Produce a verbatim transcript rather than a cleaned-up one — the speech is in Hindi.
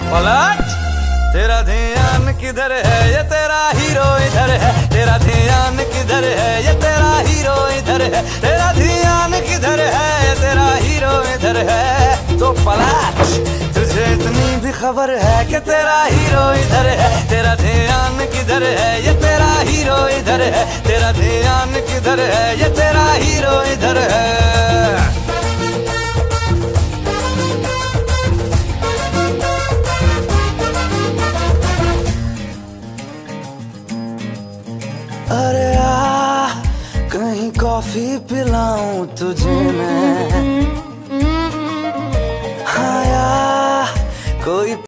पलट। तेरा ध्यान किधर है, ये तेरा हीरो इधर है। तेरा ध्यान किधर है, ये तेरा हीरो इधर है। तेरा ध्यान किधर है, ये तेरा हीरो इधर है। तो पलट, तुझे इतनी भी खबर है कि तेरा हीरो इधर है। तेरा ध्यान किधर है, ये तेरा हीरो इधर है। तेरा ध्यान किधर है, ये तेरा हीरो इधर है। अरे आ, कहीं कॉफी पिलाऊं तुझे मैं। हाँ यार, कोई